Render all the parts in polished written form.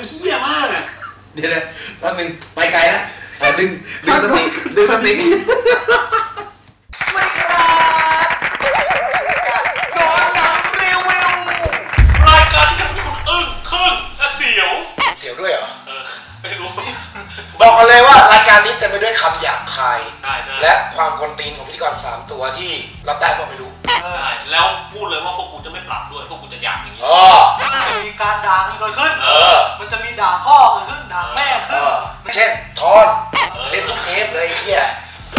เหี้ยมากอ่ะเดี๋ยวแป๊บนึงไปไกลแล้วดึงสติดึงสติสวัสดีครับนอนหลังรีวิวรายการที่ทำให้คุณอึ้งทึ่งและเสียวด้วยเหรอไม่รู้บอกกันเลยว่ารายการนี้เต็มไปด้วยคำหยาบคายและความกวนตีนของพิธีกร3ตัวที่รับได้ก็ไม่รู้แล้วพูดเลยว่าพวกกูจะไม่ปรับด้วยพวกกูจะหยาบอย่างนี้จะมีการด่าเกิดขึ้นมันจะมีด่าพ่อเกิดขึ้นด่าแม่ขึ้นเช่นทอนเล่นทุกเทปเลยเฮีย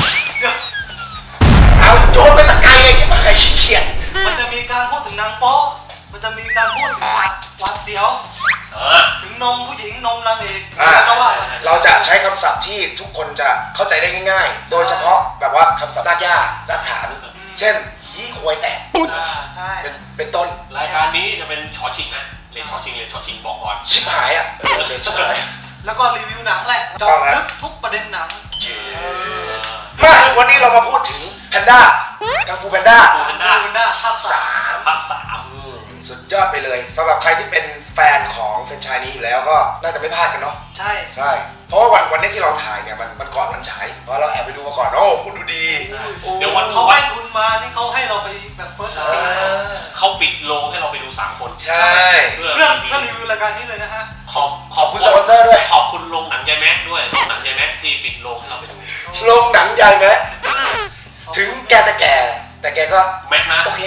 เอาโยนไปตะไคร้เลยใช่ไหมไอ้เขียนมันจะมีการพูดถึงนางโป๊มันจะมีการพูดถึงหวาดเสียวถึงนมผู้หญิงนมนางเอกเราจะใช้คำศัพท์ที่ทุกคนจะเข้าใจได้ง่ายๆโดยเฉพาะแบบว่าคำศัพท์รากหญ้ารากฐานเช่นขี้ควยแตกใช่เป็นต้นรายการนี้จะเป็นชอชิงนะเรียนชอชิงบอกก่อนชิบหายอ่ะเรียนชิบหายแล้วก็รีวิวหนังแหละเจาะลึกทุกประเด็นหนังมาวันนี้เรามาพูดถึงแพนด้ากังฟูแพนด้าภาค 3 สุดยอดไปเลยสำหรับใครที่เป็นแฟนของแฟรนไชส์นี้อยู่แล้วก็น่าจะไม่พลาดกันเนาะใช่เพราะว่าวันนี้ที่เราถ่ายเนี่ยมันก่อนวันฉายเพราะเราแอบไปดูมาก่อนโอ้พูดดูดีเดี๋ยววันเขาให้ทุนมานี่เขาให้เราไปแบบเฟิร์สเขาปิดโรงให้เราไปดู3คนใช่เพื่อรีวิวรายการนี้เลยนะฮะขอบคุณสปอนเซอร์ด้วยขอบคุณโรงหนังยายแม็กด้วยโรงหนังยายแม็กที่ปิดโรงให้เราไปดูโรงหนังยายแม็กถึงแกจะแก่แต่แกก็แม็กนะโอเค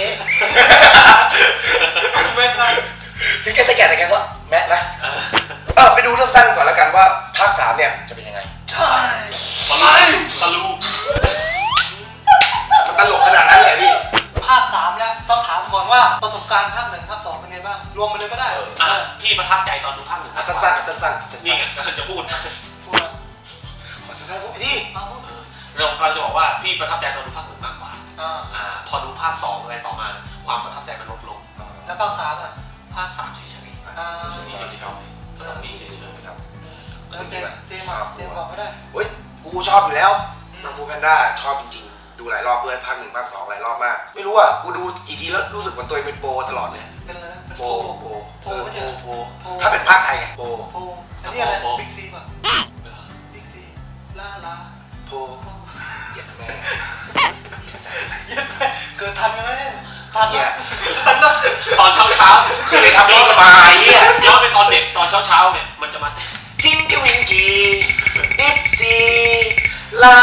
แม็กนะถึงแกจะแก่แต่แกก็แม็กนะไปดูเรื่องสั้นก่อนแล้วกันว่าภาค 3เนี่ยจะเป็นยังไงใช่ตะลูมันตลกขนาดนั้นเลยพี่ภาค 3แล้วต้องถามก่อนว่าประสบการณ์ภาค 1ภาค 2เป็นไงบ้างรวมไปเลยก็ได้พี่ประทับใจตอนดูภาค 1 สั้นนี่ไงจะพูดสั้นๆพี่เราจะบอกว่าพี่ประทับใจตอนดูภาค 1มากกว่าพอดูภาค 2อะไรต่อมาความประทับใจมันลดลงแล้วภาค 3อ่ะภาค 3เฉยๆนี่เฉยๆก็ต้องมีเฉยๆครับแล้วเตรียมบอกก็ได้เฮ้ยกูชอบอยู่แล้วกังฟูแพนด้าชอบจริงๆดูหลายรอบด้วยภาค 1ภาค 2หลายรอบมากไม่รู้อ่ะกูดูกี่ทีแล้วรู้สึกเหมือนตัวเองเป็นโปรตลอดเลยเป็นอะไรนะโปถ้าเป็นภาคไทยไงโปอันนี้อะไรบิ๊กซีป่ะบิ๊กซีลาโปเหยียดแม่เกิดทันไหมเนี่ยทันตอนเช้าคือเลยทำนี่ก็มาย้อนไปตอนเด็กตอนเช้าเนี่ยมันจะมาทิงกิ้ววิงกีดิฟซีลา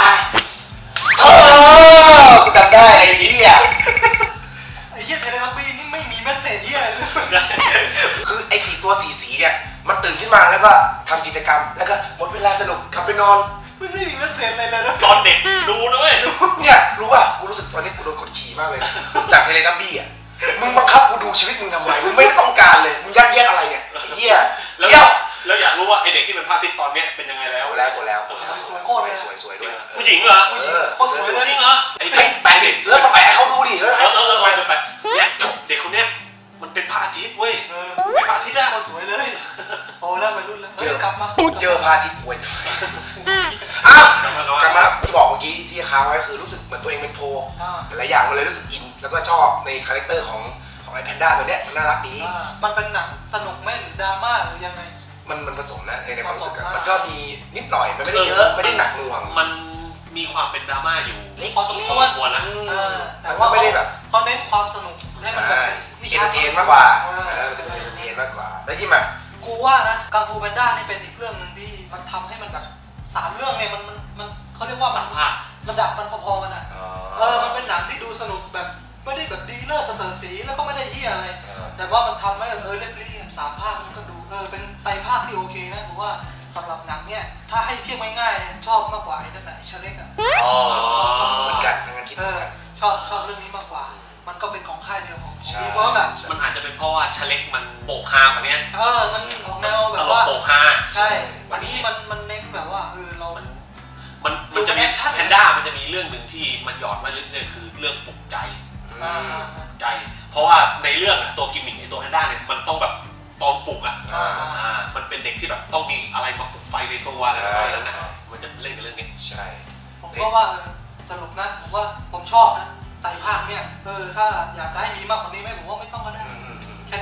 จำได้ไอ้เหี้ยเทเลทับบี้นี่ไม่มีเมสเซจเหี้ยคือไอ้4ตัว4สีเนี่ยมันตื่นขึ้นมาแล้วก็ทำกิจกรรมแล้วก็หมดเวลาสนุกขับไปนอนไม่มีเมสเซจอะไรเลยนะตอนเด็กดูนะเว้ยเนี่ยรู้ป่ะกูรู้สึกตอนนี้กูโดนกดขี่มากเลยจากเทเลทับบี้อ่ะมึงบังคับกูดูชีวิตมึงทำไมมึงไม่ต้องการเลยมึงยัดเยียดอะไรเนี่ยเหี้ยแล้วอยากรู้ว่าไอเด็กที่เป็นภาคที่ตอนนี้เป็นยังไงแล้วสวยโคตรเลยสวยด้วยผู้หญิงเหรอโคตรสวยเลยจริงเหรอไอเด็กแปลดิแล้วมาแปะให้เขาดูดิไปเนี่ยเด็กคนเนี้ยมันเป็นพระอาทิตย์เว้ยเป็นพระอาทิตย์อะสวยเลยโอ้แล้ววัยรุ่นแล้วกลับมาเจอพระอาทิตย์ป่วยอ้าวกลับมาที่บอกเมื่อกี้ที่ค้างไว้คือรู้สึกเหมือนตัวเองเป็นโพหลายอย่างมันเลยรู้สึกอินแล้วก็ชอบในคาแรคเตอร์ของไอ้แพนด้าตัวเนี้ยมันน่ารักดีมันเป็นหนังสนุกไหมหรือดราม่าหรือยังไงมันผสมนะในความรู้สึกมันก็มีนิดหน่อยมันไม่ได้เยอะไม่ได้หนักหน่วงมันมีความเป็นดราม่าอยู่พอสมควรนะแต่ว่าไม่ได้แบบเขาเน้นความสนุกให้มันแบบมีเอนเตอร์เทนมากกว่ามันจะเป็นเอนเตอร์เทนมากกว่าแล้วที่มากูว่านะกังฟูแพนด้านี่เป็นอีกเรื่องหนึ่งที่มันทำให้มันแบบ3เรื่องเนี่ยมันเขาเรียกว่า 3ภาคระดับมันพอๆกันอ่ะมันเป็นหนังที่ดูสนุกแบบไม่ได้แบบดีเลิศประเสริฐศรีแล้วก็ไม่ได้เหี้ยอะไรแต่ว่ามันทำให้เรียบรี3ภาคมันก็ดูเป็นไตรภาคที่โอเคนะผมว่าสำหรับหนังเนี่ยถ้าให้เทียบง่ายๆชอบมากกว่าไอ้นั่นแหละเชเล็กอ่ะเหมือนกันทั้งนั้นคิดชอบเรื่องนี้มากกว่ามันก็เป็นของค่ายเดียวของพี่เพราะแบบมันอาจจะเป็นเพราะว่าเชเล็กมันโปกฮากว่านี้มันของแนวแบบว่าโปกฮาใช่วันนี้มันเน้นแบบว่าเรามันจะมีแพนด้ามันจะมีเรื่องหนึ่งที่มันหยอดมาเรื่อยๆคือเรื่องปลุกใจเพราะว่าในเรื่องตัวกิมมิคในตัวแพนด้าเนี่ยมันต้องแบบตอนปลุกมันเป็นเด็กที่แบบต้องมีอะไรมาปลุกไฟในตัวอะไรประมาณนั้นนะมันจะเล่นกับเรื่องนี้ใช่ผมก็ว่าสรุปนะผมว่าผมชอบนะไตรภาคเนี่ยถ้าอยากจะให้มีมากกว่านี้ไหมผมว่าไม่ต้องก็ได้แค่นี้น่าจะพอ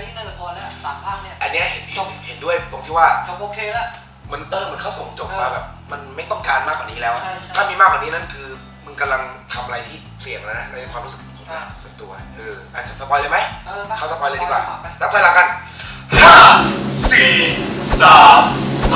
อแล้ว3 ภาคเนี่ยอันเนี้ยเห็นด้วยตรงที่ว่าจบโอเคแล้วมันเขาส่งจบมาแบบมันไม่ต้องการมากกว่านี้แล้วใช่ถ้ามีมากกว่านี้นั่นคือมึงกำลังทำอะไรที่เสี่ยงแล้วนะในความรู้สึกของผมส่วนตัวอาจจะสปอยเลยไหมเขาสปอยเลยดีกว่านับถอยหลังกัน 5 4 3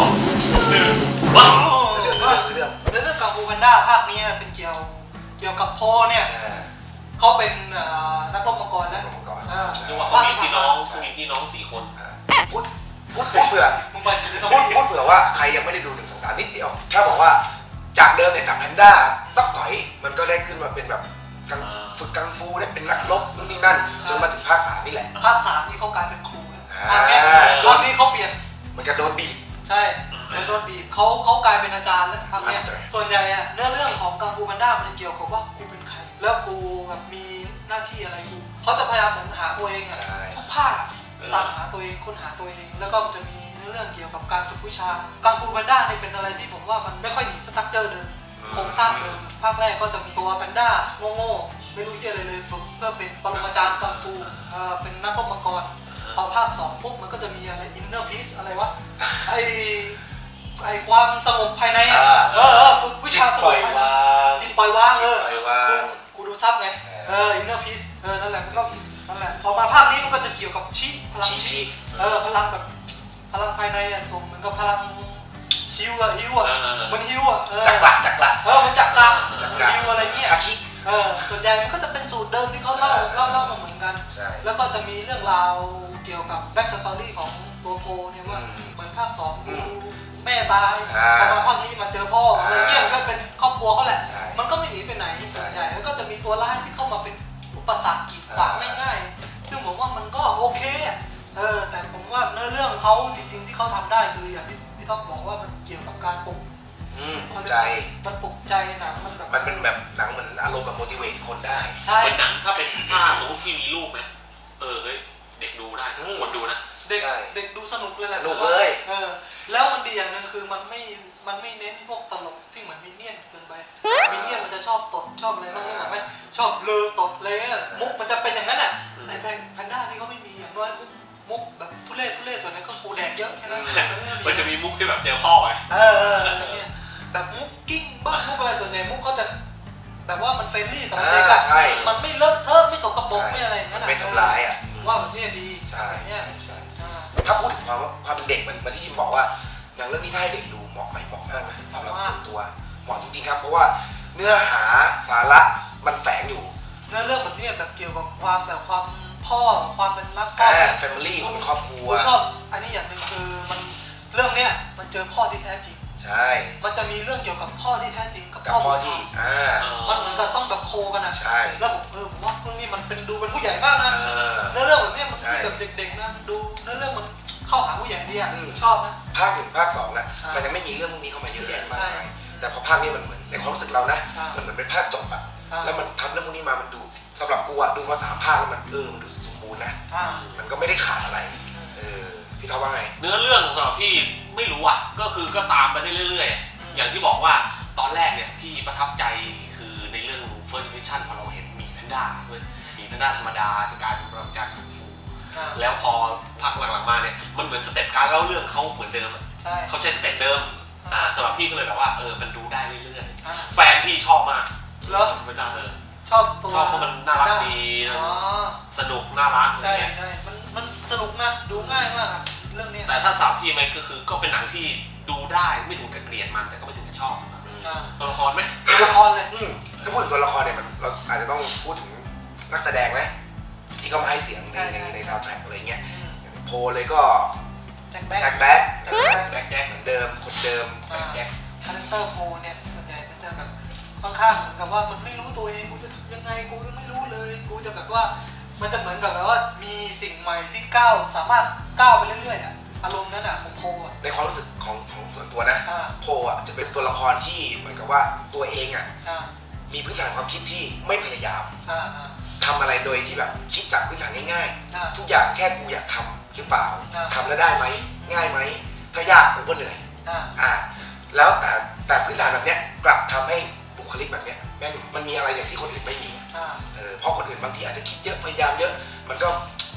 2 1ว้าวเรื่องกังฟูแพนด้าภาคนี้เป็นเกี่ยวกับโพเนี่ยเขาเป็นนักรบมังกรแล้วดูว่าเขามีพี่น้อง4 คนพูดเผื่อว่าใครยังไม่ได้ดู1 2 3นิดเดียวแค่บอกว่าจากเดิมเนี่ยจากแพนด้าต้องต่อยมันก็ได้ขึ้นมาเป็นแบบฝึกกังฟูได้เป็นนักรบนู่นนี่นั่นจนมาถึงภาค 3นี่แหละภาค 3ที่เขากลายเป็นครูตอนนี้เขาเปลี่ยนมันจะโดนบีบใช่มันโดนบีบเขากลายเป็นอาจารย์แล้วภาคนี้ส่วนใหญ่เรื่องของกังฟูแพนด้ามันจะเกี่ยวกับว่ากูเป็นใครแล้วกูแบบมีหน้าที่อะไรกูเขาจะพยายามเหมือนหาตัวเองทุกภาคตามหาตัวเองค้นหาตัวเองแล้วก็มันจะมีเรื่องเกี่ยวกับการฝึกวิชากังฟูแพนด้าเนี่ยเป็นอะไรที่ผมว่ามันไม่ค่อยหนีสตั๊กเจอร์เดิมโครงสร้างเดิมภาคแรกก็จะมีตัวแพนด้าโง่ๆไม่รู้เหี้ยอะไรเลยฝึกเพื่อเป็นปรมาจารย์กังฟูเป็นนักรบมังกรพอภาค 2ปุ๊บมันก็จะมีอะไรอินเนอร์พีซอะไรวะไอความสงบภายในฝึกวิชาสงบภายในจิตปล่อยวางกูดูซับไงอินเนอร์พีซนั่นแหละมันก็นั่นแหละพอมาภาคนี้มันก็จะเกี่ยวกับพลังพลังแบบพลังภายในส่งเหมือนกับพลังฮิวมันฮิวจักระมันจักระฮิวอะไรเงี้ยส่วนใหญ่มันก็จะเป็นสูตรเดิมที่เขาเล่ามาเหมือนกันแล้วก็จะมีเรื่องราวเกี่ยวกับแบ็กสตอรี่ของตัวโพเนี่ยว่าเหมือนภาค 2ดูแม่ตายพอมาภาคนี้มาเจอพ่ออะไรเงี้ยก็เป็นครอบครัวเขาแหละมันก็ไม่หนีไปไหนส่วนใหญ่แล้วก็จะมีตัวร้ายที่เข้ามาเป็นอุปสรรคกีดขวางง่ายๆซึ่งผมว่ามันก็โอเคแต่ผมว่าเนื้อเรื่องเขาจริงๆที่เขาทำได้คืออย่างที่พี่ท็อปบอกว่ามันเกี่ยวกับการปลุกใจมันปลุกใจหนังมันแบบมันเป็นแบบหนังเหมือนอารมณ์แบบ motivate คนได้เป็นหนังถ้าสมมติพี่มีลูกนะเฮ้ยเด็กดูได้คนดูนะเด็กดูสนุกเลยแหละสนุกเลยแล้วมันดีอย่างนึงคือมันไม่เน้นพวกตลกที่เหมือนมินเนี่ยนเกินไปมินเนี่ยนมันจะชอบตดชอบอะไรบ้างไหมชอบเลอตดเลยมุกมันจะเป็นอย่างนั้นในแพนด้านี่เขาไม่มีอย่างน้อยมุกแบบทุเรศส่วนนั้นก็กูแดกเยอะแค่นั้นมันจะมีมุกที่แบบเจอพ่อไงแบบมุกกิ้งบ้างมุกอะไรส่วนใหญ่มุกก็จะแบบว่ามันเฟรนลี่สำหรับเด็กมันไม่เลอะเทอะไม่สกปรกไม่อะไรนั่นไม่ทำร้ายว่าแบบนี้ดีใช่ถ้าพูดถึงความเป็นเด็กมันที่บอกว่าหนังเรื่องนี้ถ้าให้เด็กดูเหมาะไหมเหมาะมากนะสำหรับตัวเหมาะจริงๆครับเพราะว่าเนื้อหาสาระมันแฝงอยู่เนื้อเรื่องแบบนี้แบบเกี่ยวกับความพ่อความเป็นรักแฟมิลี่ของครอบครัวชอบอันนี้อย่างหนึ่งคือมันเรื่องเนี้ยมันเจอพ่อที่แท้จริงใช่มันจะมีเรื่องเกี่ยวกับพ่อที่แท้จริงกับพ่อที่มันเหมือนกับต้องแบบโคกันนะใช่แล้วผมว่าเรื่องนี้มันเป็นดูเป็นผู้ใหญ่มากนะเนื้อเรื่องแบบนี้มันแบบเด็กๆนะดูเนื้อเรื่องมันเข้าหาผู้ใหญ่ดีชอบนะภาค 1 ภาค 2นะมันยังไม่มีเรื่องพวกนี้เข้ามาเยอะแยะมากมายแต่พอภาคนี้มันเหมือนในความรู้สึกเรานะมันเหมือนเป็นภาคจบแล้วมันทำเรื่องพวกนี้มามันดูสำหรับกูดูมา3 ภาคแล้วมันมันดูสมบูรณ์นะมันก็ไม่ได้ขาดอะไรพี่ท็อปว่าไงเนื้อเรื่องสำหรับพี่ไม่รู้ก็ตามไปได้เรื่อยๆอย่างที่บอกว่าตอนแรกเนี่ยพี่ประทับใจคือในเรื่อง First Impression พอเราเห็นมีแพนด้าด้วยมีแพนด้าธรรมดาจะกลายเป็นปรมาจารย์กังฟูแล้วพอภาคหลังๆมาเนี่ยมันเหมือนสเต็ปการเล่าเรื่องเขาเหมือนเดิมเขาใช้สเต็ปเดิมสำหรับพี่ก็เลยแบบว่ามันดูได้เรื่อยๆแฟนพี่ชอบมากแล้วแพนด้าชอบเพราะมันน่ารักดีสนุกน่ารักใช่มันสนุกนะดูง่ายมากเรื่องนี้แต่ถ้าถามพี่มันก็เป็นหนังที่ดูได้ไม่ถึงกับเกลียดมันแต่ก็ไม่ถึงกับชอบตัวละครไหมตัวละครเลยถ้าพูดถึงตัวละครเนี่ยเราอาจจะต้องพูดถึงนักแสดงไหมที่เขามาให้เสียงในซาวด์แทร็กอะไรเงี้ยโพเลยก็แจ็คแบ็คเหมือนเดิมคนเดิมแจ็คคาแรคเตอร์โพเนี่ยส่วนใหญ่มันจะแบบค่อนข้างเหมือนกับว่ามันไม่รู้ตัวเองกูจะทำยังไงกูไม่รู้เลยกูจะแบบว่ามันจะเหมือนกับแบบว่ามีสิ่งใหม่ที่สามารถก้าวไปเรื่อยๆอารมณ์นั้นของโพในความรู้สึกของส่วนตัวนะโพจะเป็นตัวละครที่เหมือนกับว่าตัวเองมีพื้นฐานความคิดที่ไม่พยายามทำอะไรโดยที่แบบคิดจากพื้นฐานง่ายๆทุกอย่างแค่กูอยากทำหรือเปล่าทำแล้วได้ไหมง่ายไหมถ้ายากกูก็เหนื่อยแล้วแต่พื้นฐานแบบเนี้ยกลับทำให้บุคลิกแบบเนี้ยแม่งมันมีอะไรอย่างที่คนอื่นไม่มีเพราะคนอื่นบางทีอาจจะคิดเยอะพยายามเยอะมันก็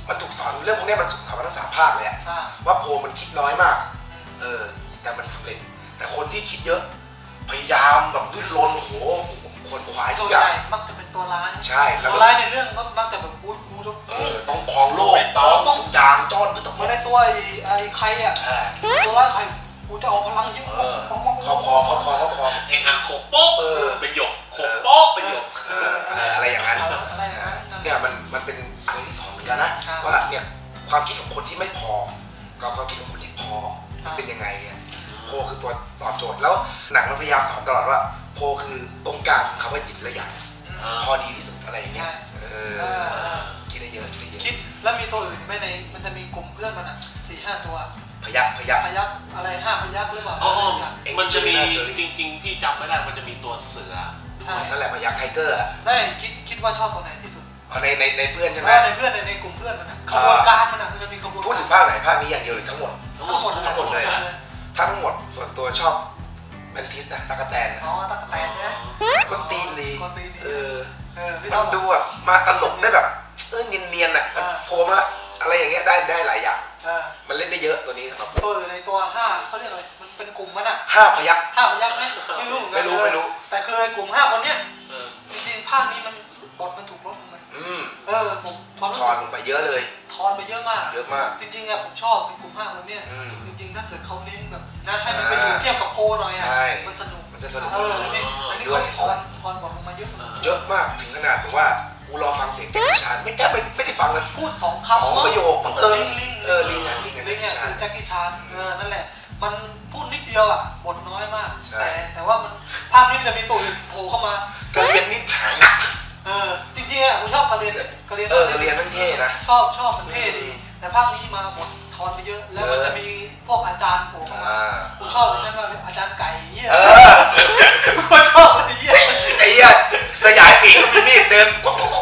มันถูกสอนเรื่องพวกนี้มันถูกสอนมาทั้ง3 ภาคเลยอะว่าโพมันคิดน้อยมากแต่มันสำเร็จแต่คนที่คิดเยอะพยายามแบบดิ้นรนโหคนขวายทุกอย่างมักจะเป็นตัวร้ายใช่ตัวร้ายในเรื่องก็มักจะแบบกูต้องครองโลกต้องทุกอย่างจอนทุกเหมือนในตัวไอ้ใครอ่ะตัวร้ายใครกูจะเอาพลังยิ่งครอบครองเองอ่ะโขกโป๊กเป็นหยกโขกโป๊กเป็นหยกอะไรอย่างนั้นเนี่ยมันเป็นอะไรที่สอนเหมือนกันนะว่าเนี่ยความคิดของคนที่ไม่พอกับความคิดของคนที่พอเป็นยังไงเนี่ยโพคือตัวตอบโจทย์แล้วหนังมันพยายามสอนตลอดว่าโพคือตรงกลางของคำว่าหยิบและหยางพอดีที่สุดอะไรอย่างเงี้ยคิดได้เยอะคิดแล้วมีตัวอื่นไหมในมันจะมีกลุ่มเพื่อนมันอ่ะ4-5 ตัวพยักอะไร5 พยักหรือเปล่ามันจะมีจริงๆพี่จำไม่ได้มันจะมีตัวเสือนั่นแหละพยักไทเกอร์ได้คิดว่าชอบตัวไหนที่สุดในเพื่อนใช่ไหมในเพื่อนในกลุ่มเพื่อนมันขบวนการมันมันจะมีขบวนพูดถึงภาคไหนภาคนี้อย่างเดียวหรือทั้งหมดเลยทั้งหมดส่วนตัวชอบแมนทิสนะตากแตนตากแตนใช่ไหมคนตีนดีมันดูแบบมาตลกได้แบบเนียนๆอ่ะโผล่มาอะไรอย่างเงี้ยได้หลายอย่างมันเล่นได้เยอะตัวนี้ครับตัวในตัว5เขาเรียกอะไรมันเป็นกลุ่มมันอ่ะ 5 พยักไหมไม่รู้แต่คือกลุ่ม5 คนเนี้ยจริงๆภาคนี้มันบทมันถูกลดลงไปผมทอนลงไปเยอะเลยทอนไปเยอะมากจริงๆอ่ะผมชอบเป็นกลุ่ม5 คนเนี้ยจริงๆถ้าเกิดเขาเน้นแบบน่าให้มันไปอยู่เทียบกับโพหน่อยอ่ะมันสนุกมันจะสนุกอันนี้เขาทอนบทลงมาเยอะมากถึงขนาดแบบว่ากูรอฟังเสียงแจ็คกี้ชานไม่ได้ฟังเลยพูด2 คำประโยคลิงแจ็คกี้ชานนั่นแหละมันพูดนิดเดียวอ่ะบทน้อยมากแต่ว่ามันภาคนี้มันจะมีตัวอื่นโผล่เข้ามากระเรียนนิดหายหนักจริงๆอ่ะผมชอบกระเรียนมันเท่นะชอบมันเท่ดีแต่ภาคนี้มาบททอนไปเยอะแล้วมันจะมีพวกอาจารย์โผล่มาผมชอบใช่ไหมอาจารย์ไก่เหี้ยผมชอบไอ้เหี้ยสยายปีกก็มีมีดเดิน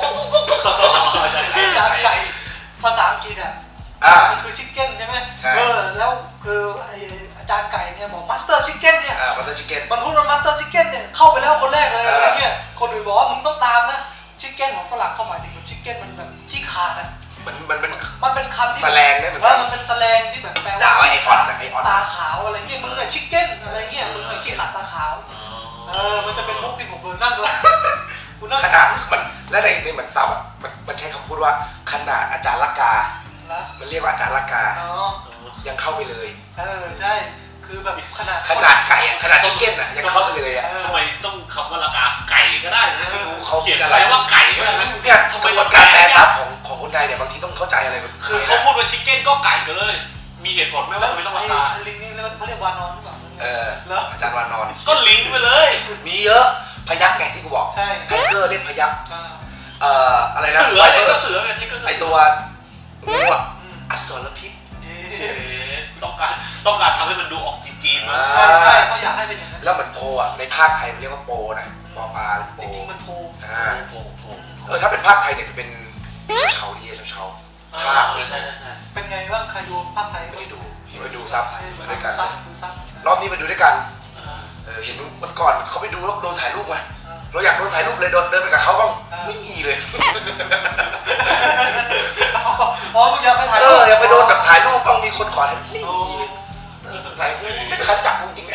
อาจารย์ไก่ภาษาอังกฤษอ่ะมันคือชิคเก้นใช่ไหมแล้วคือไออาจารย์ไก่เนี่ยบอกมาสเตอร์ชิคเก้นเนี่ยมันพูดว่ามาสเตอร์ชิคเก้นเนี่ยเข้าไปแล้วคนแรกเลยอะไรเงี้ยคนอื่นบอกว่ามึงต้องตามนะชิคเก้นของฝรั่งเข้าหมายถึงแบบชิคเก้นมันแบบที่ขาดอ่ะมันเป็นคำที่แสลงได้มันเป็นแสลงที่แบบแปลว่าไอออนตาขาวอะไรเงี้ยมึงอะชิคเก้นอะไรเงี้ยมึงอะขี้ขาดตาขาวมันจะเป็นมุกที่ผมนั่งเลยขนาดมันและในเหมือนซับอ่ะมันใช้คำพูดว่าขนาดอาจารย์ลักกามันเรียกว่าอาจารย์ลักกายังเข้าไปเลยใช่คือแบบขนาดไก่ขนาดชิคเก้นอ่ะยังเข้าไปเลยอ่ะทำไมต้องคำว่าลักกาไก่ก็ได้นะเขาเขียนอะไรว่าไก่ก็ได้นะเนี่ยทำไมการแปลซับของคนไทยเนี่ยบางทีต้องเข้าใจอะไรแบบคือเขาพูดว่าชิคเก้นก็ไก่ไปเลยมีเหตุผลไหมว่าทำไมต้องลักกาลิงนี่เขาเรียกวานอนหรือเปล่าแล้วอาจารย์วานอนก็ลิงไปเลยมีเยอะพยักไงที่กูบอกไทเกอร์เล่นพยักอะไรนะเสือเนี่ยก็เสือเนี่ยไอตัวงูอ่ะอสรพิษต้องการทำให้มันดูออกจีนๆมาใช่เขาอยากให้เป็นอย่างนั้นแล้วเหมือนโพอ่ะในภาคไทยมันเรียกว่าโปนะปอปลาโปจริงๆมันโพถ้าเป็นภาคไทยเนี่ยจะเป็นเชาภาคเป็นไงบ้างใครดูภาคไทยไม่ได้ดูไปดูซับด้วยกันดูซับรอบนี้ไปดูด้วยกันเห็นมันก่อนเขาไปดูแล้วโดนถ่ายรูปไหมเราอยากโดนถ่ายรูปเลยเดินไปกับเขาบ้างไม่มีเลยมึงอยากไปถ่ายอยากไปโดนแบบถ่ายรูปบ้างมีคนขอไม่มีใช่ไม่เป็นใครจับจริง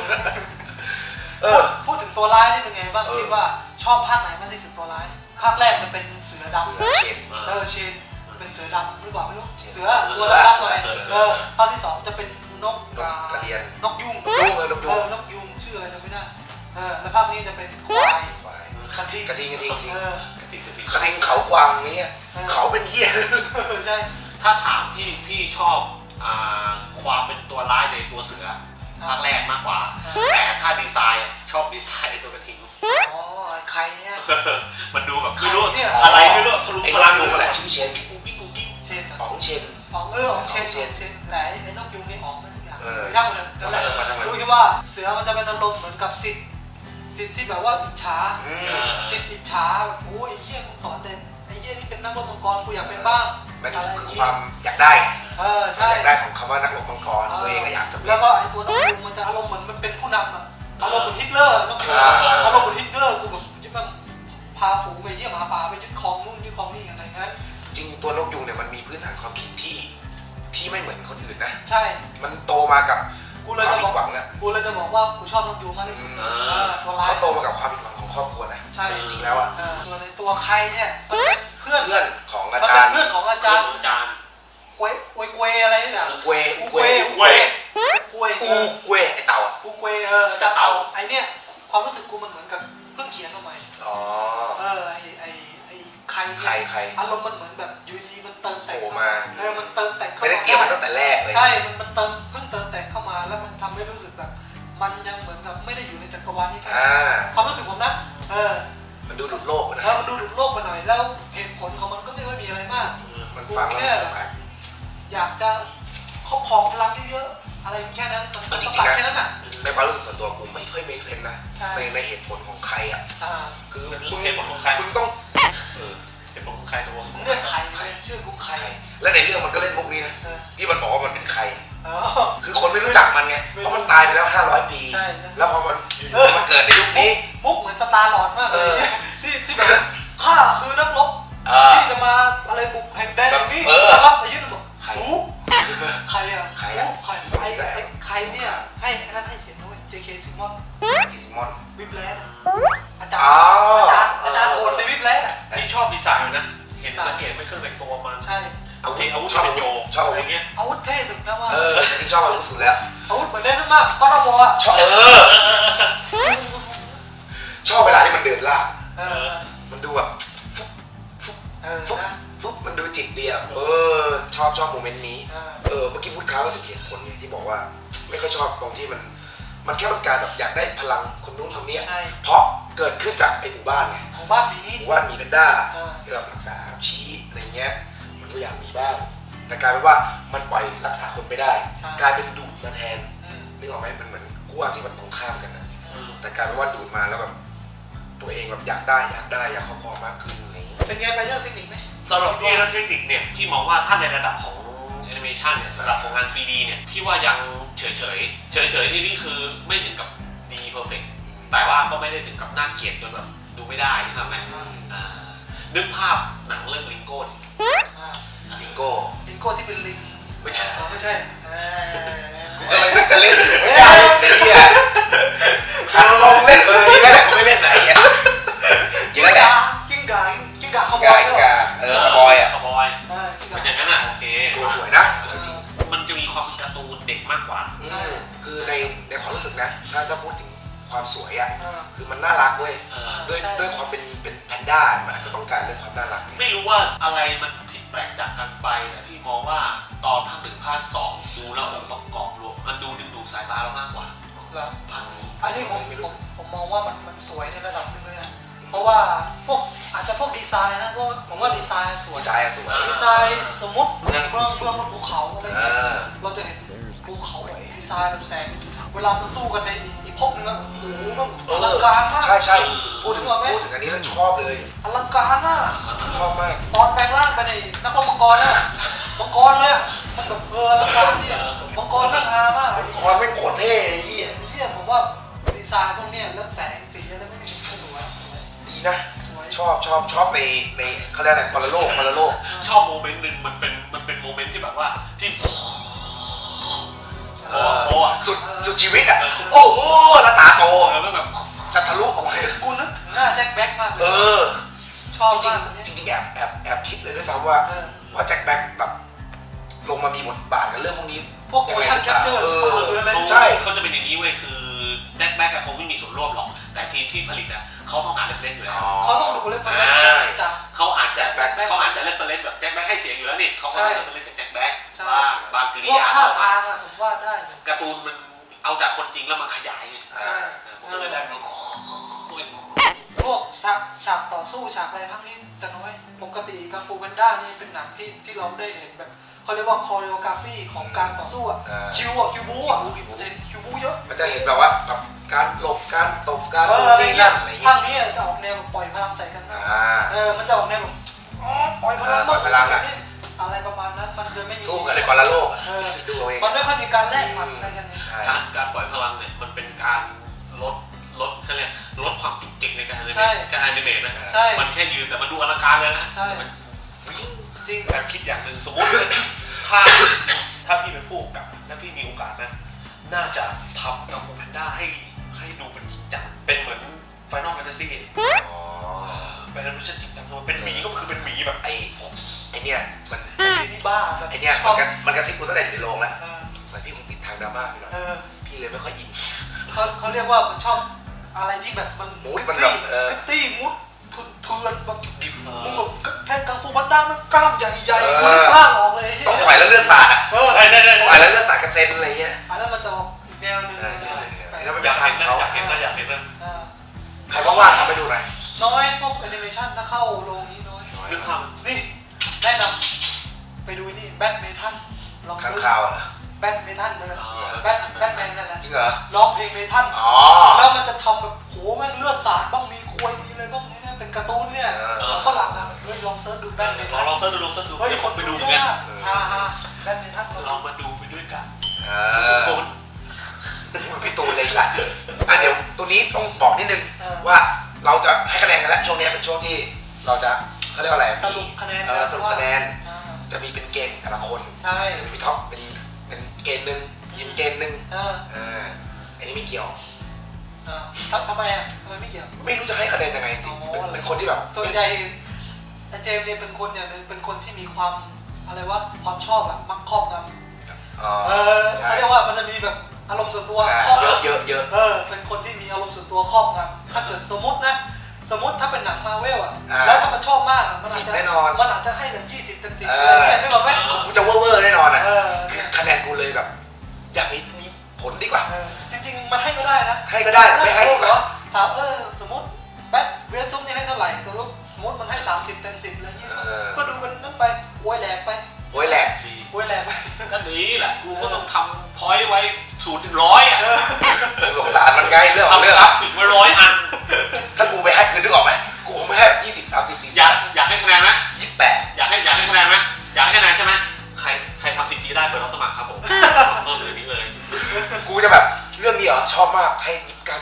ๆพูดถึงตัวร้ายนี่เป็นไงบ้างคิดว่าชอบภาคไหนมากที่สุดตัวร้ายภาคแรกจะเป็นเสือดำเชนเป็นเสือดำหรือเปล่าไม่รู้เสือตัวดำหน่อยภาคที่2จะเป็นนกกระเรียนนกยุงชื่ออะไรจำไม่ได้แล้วภาคนี้จะเป็นควายกระทิงเขากวางนี่เขาเป็นเหี้ยใช่ถ้าถามพี่ชอบความเป็นตัวร้ายในตัวเสือภาคแรกมากกว่าแต่ถ้าดีไซน์ชอบดีไซน์ในตัวกระทิงใครเนี่ยมันดูแบบไม่รู้อะไรไม่รู้พลุพลังอยู่แหละชื่อเชนเชนอ๋องเชนไหนไอ้นกยุงนี่อ๋องนั่นอย่างช่างเลยรู้แค่ว่าเสือมันจะเป็นอารมณ์เหมือนกับสิทธิ์ที่แบบว่าอิจฉาสิทธิ์อิจฉาโอ้ยไอ้เหี้ยมึงสอนแต่ไอ้เหี้ยนี่เป็นนักรบมังกรกูอยากเป็นบ้างอะไรคือความอยากได้ใช่อยากได้ของคำว่านักรบมังกรตัวเองก็อยากจะเป็นแล้วก็ไอ้ตัวนกยุงมันจะอารมณ์เหมือนมันเป็นผู้นำอะอารมณ์เหมือนฮิตเลอร์นกยุงอารมณ์เหมือนฮิตเลอร์กูแบบจะมาพาฝูงไปเยี่ยมหาป่าไปยึดครองนู่นยึดครองนี่อะไรงั้นจริงๆตัวนกยุงเนี่ยมันมีพื้นฐานความคิดที่ไม่เหมือนคนอื่นนะใช่มันโตมากับกูเลยจะบอกว่ากูชอบนกยูงมากที่สุดเขาโตมากับความผิดหวังของครอบครัวนะใช่จริงๆแล้วอ่ะตัวใครเนี่ยมันเป็นเพื่อนของอาจารย์เพื่อนของอาจารย์เว้ยอะไรเนี่ยเว้ยไอเต่าอาจารย์เต่าไอเนี่ยความรู้สึกกูมันเหมือนกับเพิ่งเขียนมาใหม่ไอใครอารมณ์มันเหมือนแบบยูดีมันเติมแต่งมามันเติมแต่งเข้ามาไม่ได้เตรียมมาตั้งแต่แรกเลยใช่มันเพิ่งเติมแต่งเข้ามาแล้วมันทำให้รู้สึกแบบมันยังเหมือนกับไม่ได้อยู่ในจักรวาลนี้ความรู้สึกผมนะมันดูหลุดโลกนะมันดูหลุดโลกไปหน่อยแล้วเหตุผลของมันก็ไม่ค่อยมีอะไรมากมันฟังแล้วอยากจะครอบครองพลังเยอะๆอะไรแค่นั้นมันจริงๆนะในความรู้สึกส่วนตัวกูไม่ค่อยเมคเซนนะในเหตุผลของใครอ่ะคือเหตุผลของใครมึงต้องเหตุผลของใครตัวเลือกใครชื่อกูใครและในเรื่องมันก็เล่นมุกนี้นะที่มันบอกว่ามันเป็นใครคือคนไม่รู้จักมันไงเพราะมันตายไปแล้ว500 ปีแล้วพอมันเกิดในยุคนี้มุกเหมือนสตาร์ลอร์ดมากเลยที่แบบข้าคือนักรบที่จะมาอะไรบุกแผ่นแดนนี้นะครับไอ้ยืนบอกใครอ่ะใครเนี่ยให้นั่นให้เสียงด้วย JK ซิมอนวิบแลนด์อาจารย์โอนในวิบแลนด์นี่ชอบดีไซน์นะเห็นสังเกตไม่เครื่องแต่งตัวมันใช่อาวุธเป็นโยชอบอะไรเงี้ยอาวุธเท่สุดนะว่าจริงชอบอาวุธสุดแล้วอาวุธเหมือนเล่นมากก็ระบอ่ะชอบเวลาที่มันเดินล่ามันดูแบบฟุ๊บมันดูจิตดีอ่ะชอบโมเมนต์นี้เมื่อกี้พูดค้าก็ถึงเหตุผลเนี่ยที่บอกว่าไม่ค่อยชอบตรงที่มันแค่ต้องการแบบอยากได้พลังคนนู้นคนนี้เพราะเกิดขึ้นจากไอ้หมู่บ้านไงหมู่บ้านมีแพนด้าที่เรารักษาชี้อะไรเงี้ยมันก็อยากมีบ้างแต่กลายเป็นว่ามันปล่อยรักษาคนไม่ได้กลายเป็นดูดมาแทนนึกออกไหมมันเหมือนขั้วที่มันตรงข้ามกันนะแต่กลายเป็นว่าดูดมาแล้วแบบตัวเองแบบอยากครอบครองมากขึ้นอะไรเงี้ยเป็นไงไปเรื่องเทคนิคไหมสำหรับพี่แล้วเทคนิคเนี่ยพี่มองว่าถ้าในระดับของแอนิเมชันเนี่ยระดับของงาน 3D เนี่ยพี่ว่ายังเฉยที่นี่คือไม่ถึงกับดีเพอร์เฟกต์แต่ว่าก็ไม่ได้ถึงกับน่าเกลียดจนแบบดูไม่ได้ใช่ไหมนึกภาพหนังเรื่องลิงโก้ลิงโก้ที่เป็นลิงไม่ใช่กูกำลังนึกจะเล่นไม่ได้เนี่ยขันลงเล่นนี่แม่กูไม่เล่นไหนเนี่ยกิ้งก่าขบอยบอยอ่ะเป็นอย่างนั้นอ่ะโอเคตัวสวยนะจริงมันจะมีความการ์ตูนเด็กมากกว่าคือในความรู้สึกนะถ้าพูดถึงความสวยอ่ะคือมันน่ารักเว้ยด้วยความเป็นแพนด้ามันอาจจะต้องการเรื่องความน่ารักไม่รู้ว่าอะไรมันผิดแปลกจากกันไปแต่พี่มองว่าตอนภาค 1 ภาค 2ดูแล้วองค์ประกอบรวมมันดูดึงดูดสายตาเรามากกว่าภาคนี้อันนี้ผมมองว่ามันสวยในระดับนึงเลยเพราะว่าอาจจะพวกดีไซน์นะผมว่าดีไซน์สวยดีไซน์สมมติเมืองบนภูเขาอะไรเงี้ยเราจะเห็นภูเขาดีไซน์แบบแสงเวลาจะสู้กันในอีกภพนึงอะโอ้โหมันอลังการมากใช่พูดถึงอันนี้แล้วชอบเลยอลังการมากชอบมากตอนแปลงร่างไปในนักมังกรน่ะมังกรเลยมันแบบอลังการเนี่ยมังกรน่าฮามากมังกรไม่โคตรเท่ไอ้เหี้ยผมว่าดีไซน์พวกเนี้ยแล้วแสงสีอะไรไม่สวยดีนะชอบในเขาเรียกอะไรปรโลกชอบโมเมนต์นึงมันเป็นโมเมนต์ที่แบบว่าที่สุดชีวิตอ่ะโอ้โหแล้วตาโตแล้วแบบจะทะลุออกมากูนึกถึงหน้าแจ็คแบ็กมากเลยชอบจริงแอบคิดเลยด้วยซ้ำว่าแจ็คแบ็กแบบลงมามีบทบาทกับเรื่องพวกนี้พวกโมชั่นแคปเจอร์ใช่เขาจะเป็นอย่างนี้เว้ยคือแจ็คแบ็กคงไม่มีส่วนร่วมหรอกแต่ทีมที่ผลิตอ่ะเขาต้องหาเรฟเฟรนซ์อยู่แล้วเขาต้องดูเรฟเฟรนซ์เขาอาจจะเรฟเฟรนซ์แบบแจ็คแบ็กให้เสียงอยู่แล้วนี่เขาก็เรฟเฟรนซ์จากแจ็คแบ็กบางกริยาท่าทางผมว่าได้การ์ตูนมันเอาจากคนจริงแล้วมาขยายไงมันก็เลยแบบพวกฉากต่อสู้ฉากอะไรพวกนี้จะน้อยปกติกังฟูแพนด้านี่เป็นหนังที่เราได้เห็นแบบเขาเรียกว่าคอเรียกราฟีของการต่อสู้คิวบูจะคิวบูเยอะมันจะเห็นแบบว่าแบบการหลบการตบการอะไรเงี้ยภาคนี้จะออกแนวปล่อยพลังใส่กันมันจะออกแนวแบบปล่อยพลังอะไรประมาณนั้นมันเลยไม่มีสู้กันในปรโลกดูเองมันไม่ค่อยมีการแลกหมัดอะไรกันการปล่อยพลังเนี่ยมันเป็นการลดเขาเรียกลดความจุกจิกในการอนิเมะนะมันแค่ยืนแต่มันดูอลังการเลยนะจริงแอบคิดอย่างหนึ่งสมมติถ้าพี่เป็นผู้กำกับและพี่มีโอกาสนะน่าจะทำกับฟูแพนด้าให้ดูเป็นจริงจังเป็นเหมือน Final Fantasy เป็นอะไรจริงจังเป็นหมีก็คือเป็นหมีแบบไอ้เนี่ยมันนี่บ้าไอ้เนี่ยมันกระซิบกูตั้งแต่อยู่ในโรงแล้วสายพี่คงติดทางดราม่าพี่หน่อยพี่เลยไม่ค่อยอินเขาเรียกว่ามันชอบอะไรที่แบบมันมูดมันแบบตี้มูดเถื่อนแบบดิบมึงแบบแค่กังฟูพันด้ามันกล้ามใหญ่ๆมันกล้ามออกเลยต้องปล่อยแล้วเลือดสาดอ่ะปล่อยแล้วเลือดสาดกระเซ็นอะไรเงี้ยอันนั้นมันจะอีกแนวนึงอยากเห็นนะอยากเห็นใครว่างๆทำไปดูหน่อยน้อยพวกแอนิเมชั่นถ้าเข้าโรงนี้น้อยนึกทำนี่แนะนำไปดูนี่แบทเมทัลลองข้างข่าวแบทเมทัลเลยแบทแมนนั่นแหละจริงเหรอร้องเพลงเมทัลแล้วมันจะทำแบบโหแม่งเลือดสาดบ้างมีควยมีอะไรบ้างเนี่ยเป็นการ์ตูนเนี่ยฝรั่งอ่ะเฮ้ยลองเซิร์ชดูแบทเมทัลลองเซิร์ชดูเฮ้ยคนไปดูกันแบทเมทัลลองมาดูไปด้วยกันทุกคนพี่ตูนเลยค่ะเดี๋ยวตัวนี้ต้องบอกนิดนึงว่าเราจะให้คะแนนกันแล้วช่วงนี้เป็นช่วงที่เราจะเขาเรียกว่าอะไรสรุปคะแนนจะมีเป็นเกณฑ์แต่ละคนใช่พี่ท็อปเป็นเกณฑ์หนึ่งยิมเกณฑ์หนึ่งอันนี้ไม่เกี่ยวทำไมอ่ะทำไมไม่เกี่ยวไม่รู้จะให้คะแนนยังไงจริงเป็นคนที่แบบส่วนใหญ่แต่เจมส์เนี่ยเป็นคนอย่างนึงเป็นคนที่มีความอะไรวะความชอบอะมักครอบงำเขาเรียกว่ามันจะมีแบบอารมณ์ส่วนตัวครอบเยอะเป็นคนที่มีอารมณ์ส่วนตัวครอบงำถ้าเกิดสมมติถ้าเป็นหนังมาเวลอะแล้วถ้ามันชอบมากมันอาจจะให้แบบ20 เต็ม 10อะไรเงี้ยไม่บอกไหมกูจะเวอร์แน่นอนอะคือคะแนนกูเลยแบบอยากมีผลดีกว่าจริงๆมันให้ก็ได้นะให้ก็ได้แต่ไม่ให้ดีกว่าถามสมมติแบทเวลซุปนี่ให้เท่าไหร่สมมติมันให้30 เต็ม 10อะไรเงี้ยก็ดูมันนั่นไปโวยแหลกไปโวยแหลกไปก็ดีแหละกูก็ต้องทำพอยต์ไว้0 ถึง 100อ่ะสงสารมันไงเรื่องครับฝึกไว้100 อันถ้ากูไปให้คืนนึกออกไหมกูคงไม่ให้20 30 40 อยากให้คะแนนไหม 28 อยากให้คะแนนไหมอยากให้คะแนนใช่ไหมใครทำทีจีได้เปิดรับสมัครครับผมเพิ่มเลยนี้เลยกูจะแบบเรื่องนี้เหรอชอบมากให้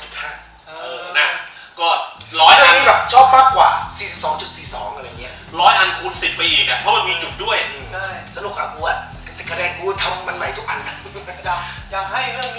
9.5 นะก็100 อันนี้แบบชอบมากกว่า 42.42 อะไรเงี้ย 100 อันคูณ 10 ไปอีกอ่ะเพราะมันมีจุดด้วยใช่สนุกอะกูอะคะแนนกูทำมันใหม่ทุกอันอยากให้เรื่องนี้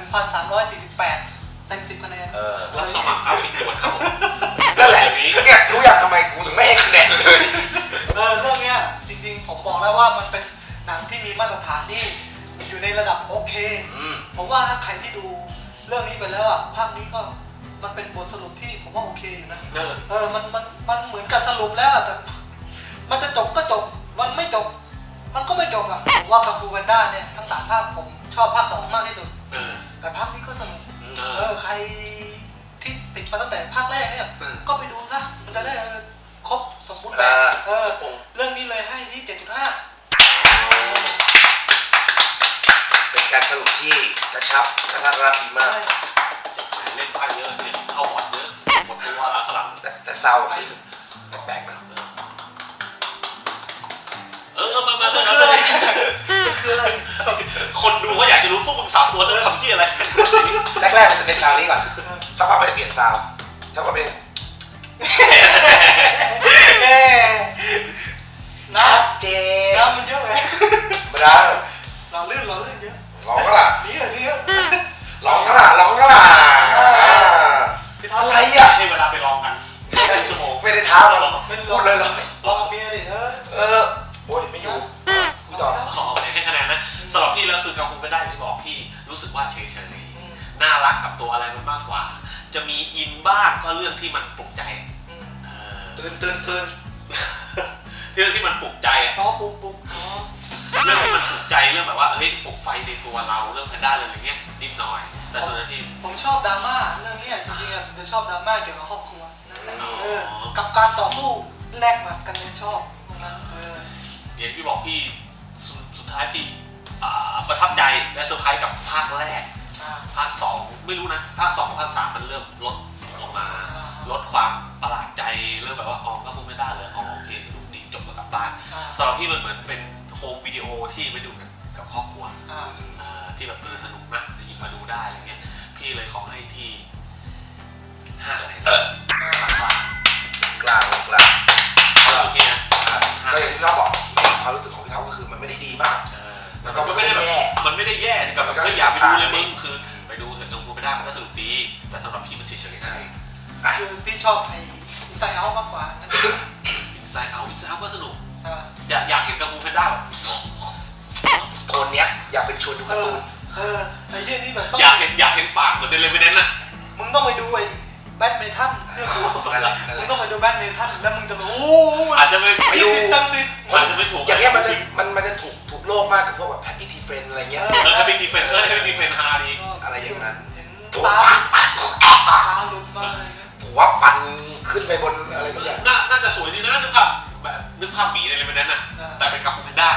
1,348 เต็ม 10 คะแนนรับสมัครกราฟิกด่วนครับผมนั่นแหละเนี่ยรู้อยากทำไมกูถึงไม่ให้คะแนนเลยเรื่องนี้จริงๆผมบอกแล้วว่ามันเป็นหนังที่มีมาตรฐานที่อยู่ในระดับโอเคผมว่าถ้าใครที่ดูเรื่องนี้ไปแล้วอ่ะภาพนี้ก็มันเป็นบทสรุปที่ผมว่าโอเคอยู่นะมันเหมือนกับสรุปแล้วแต่มันจะจบก็จบมันไม่จบมันก็ไม่จบอ่ะผมว่ากังฟูแพนด้าเนี่ยทั้ง3 ภาคผมชอบภาค 2มากที่สุดแต่ภาคนี้ก็สนุกใครที่ติดมาตั้งแต่ภาคแรกเนี่ยก็ไปดูซะมันจะได้ครบสมบูรณ์แบบเรื่องนี้เลยให้ที่ 7.5 เป็นการสรุปที่กระชับกระทัดรัดดีมากเล่นไพ่เยอะเนี่ยเข้าหอดเยอะหมดตัวข้างหลังแต่เศร้าแปลกๆนะมาเลยคืออะไรคนดูก็อยากจะรู้พวกมึง3 ตัวนั้นทำที่อะไรแรกๆมันจะเป็นซาวนี้ก่อนสักพักมันจะเปลี่ยนซาวสักพักเป็นชัดเจนน้ำมันเยอะไงไม่ได้เราลื่นเยอะร้องก็ล่ะนี่ร้องก็ล่ะอะไรอ่ะให้เวลาไปลองกัน1 ชั่วโมงไม่ได้ท้ามันพูดเลยลองกับเมียดิโอ้ยไม่อยู่กูต่อขอให้คะแนนนะสำหรับพี่แล้วคือกังฟูไม่ได้ที่บอกพี่รู้สึกว่าเฉยๆน่ารักกับตัวอะไรมันมากกว่าจะมีอินบ้างก็เรื่องที่มันปลุกใจตื่นเรื่องที่มันปลุกใจปลุกเรื่องที่มันปลุกใจเรื่องแบบว่าปลุกไฟในตัวเราเรื่องแพนด้าอะไรเงี้ยนิดหน่อยแต่ส่วนที่ผมชอบดราม่าเรื่องนี้จริงๆผมจะชอบดราม่าเกี่ยวกับครอบครัวกับการต่อสู้แลกหมัดกันชอบเดี๋ยวพี่บอกพี่สุดท้ายพี่ประทับใจและเซอร์ไพรส์กับภาคแรกภาค 2ไม่รู้นะภาค 2 ภาค 3มันเริ่มลดลงมาลดความประหลาดใจเริ่มแบบว่าก็พูดไม่ได้เลยโอเคสนุกดีจบแล้วกลับบ้านสำหรับพี่มันเหมือนเป็นโฮมวิดีโอที่ไปดูกับครอบครัวที่แบบสนุกนะหยิบมาดูได้อะไรเงี้ยพี่เลยขอให้ที่5 คะแนนกลางโอเคนะก็อย่างที่พี่บอกแล้วก็มันไม่ได้แย่มันไม่ได้แย่ที่แบบก็อยากไปดูเลยมึงคือไปดูเถอะจงฟูไปได้มันก็สนุกดีแต่สำหรับพี่มันเฉยๆนะคือพี่ชอบไอ้อินไซด์เอาท์มากกว่าอินไซด์เอาท์ก็สนุกอยากเห็นกังฟูแพนด้าโทนเนี้ยอยากเป็นชวนดูการ์ตูนไอ้เรื่องนี้แบบอยากเห็นปากเหมือนในเลเวเนนต์น่ะมึงต้องไปดูไอ้แบทเมทัลเรื่องกูมึงต้องไปดูแบทเมทัลแล้วมึงจะแบบโอ้อาจจะไม่ 10 เต็ม 10 อาจจะไม่ถูกอย่างเงี้ยมันจะถูกโลกมากกับพวกแบบแฮปปี้ทีเฟรนอะไรเงี้ยแฮปปี้ทีเฟรนฮาดีอะไรอย่างนั้นตาหลุดมาเลยผัวปั่นขึ้นไปบนอะไรทุกอย่างน่าจะสวยดีนะนึกภาพหมีในเลเวเนนต์น่ะแต่เป็นกังฟูแพนด้า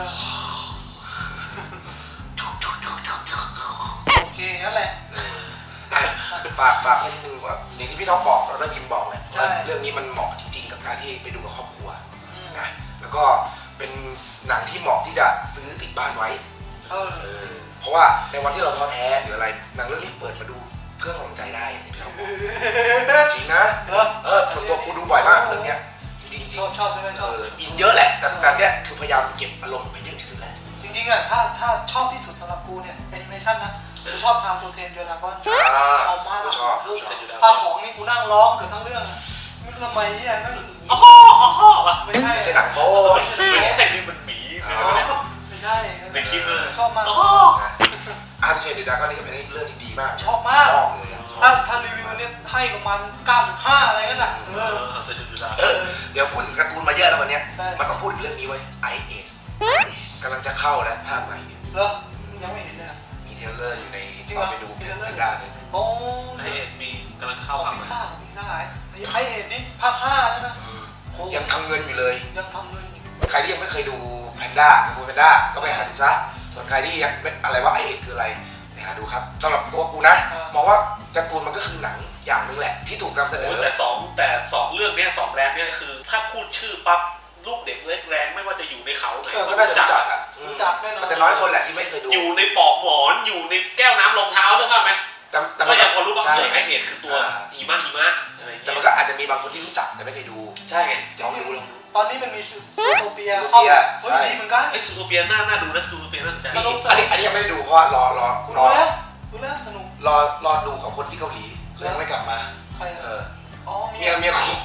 โอเคนั่นแหละฝากให้นิดนึงว่าอย่างที่พี่ท็อปบอกเราต้องพิมพ์บอกเลยว่าเรื่องนี้มันเหมาะจริงๆกับการที่ไปดูกับครอบครัวนะแล้วก็เป็นหนังที่เหมาะที่จะซื้อติดบ้านไว้เพราะว่าในวันที่เราท้อแท้หรืออะไรหนังเรื่องนี้เปิดมาดูเพื่อของใจได้พี่ท็อปบอกจริงนะส่วนตัวกูดูบ่อยมากเรื่องนี้จริงๆชอบใช่ไหมชอบอินเยอะแหละแต่การเนี้ยคือพยายามเก็บอารมณ์ไปเยอะที่สุดแหละจริงๆอ่ะถ้าชอบที่สุดสำหรับกูเนี่ยแอนิเมชั่นนะกูชอบพาโปรเทนเดอร์ดากอนเอามากภาค2นี่กูนั่งร้องเกือบทั้งเรื่องไม่รู้ทำไมเนี่ยไม่ใช่หนังโป๊ไม่ใช่นี่มันหมีไม่ใช่ในคลิปเลยชอบมากอาร์เชนเดอร์ดากอนนี่ก็เป็นเรื่องที่ดีมากชอบมากถ้ารีวิวเนี่ยให้ประมาณ 9.5 อะไรนั่นแหละเดี๋ยวพูดถึงการ์ตูนมาเยอะแล้ววันนี้มันต้องพูดถึงเรื่องนี้ไว้ IS กำลังจะเข้าแล้วภาคใหม่เนี่ยเหรอยังไม่เห็นเลยมีเทเลอร์อยู่ในตอนไปดูเทเลอร์ได้เลยโอ้ IS มีกำลังเข้าพิซซ่าไอเอ็ดนี่ภาค5แล้วนะยังทำเงินอยู่เลยยังทำเงินใครที่ยังไม่เคยดูแพนด้าดูแพนด้าก็ไปหาดูซะส่วนใครที่ยังอะไรว่า IS คืออะไรไปหาดูครับสำหรับตัวกูนะมองว่าการ์ตูนมันก็คือหนังอย่างนึงแหละที่ถูกนำเสนอแต่2เรื่องนี้2แบรนด์นี้คือถ้าพูดชื่อปั๊บลูกเด็กเล็กแรงไม่ว่าจะอยู่ในเขาไหนก็น่าจะรู้จักแน่นอนแต่น้อยคนแหละที่ไม่เคยดูอยู่ในปอกหมอนอยู่ในแก้วน้ำรองเท้าด้วยป่ะไหมก็ยังพอรู้ว่าไอเอ็ดคือตัวหิมะอะไรแต่มันก็อาจจะมีบางคนที่รู้จักแต่ไม่เคยดูใช่ไงลองดูตอนนี้มันมีซูโทเปียใช่เหมือนกันไอซูโทเปียน่าดูนะซูโทเปียน่าสนใจอันนี้ยังไม่ได้ดูเพราะว่ารอดูแล้วสนุกรอดูของคนที่เกาหลียังไม่กลับมาใครเมียของ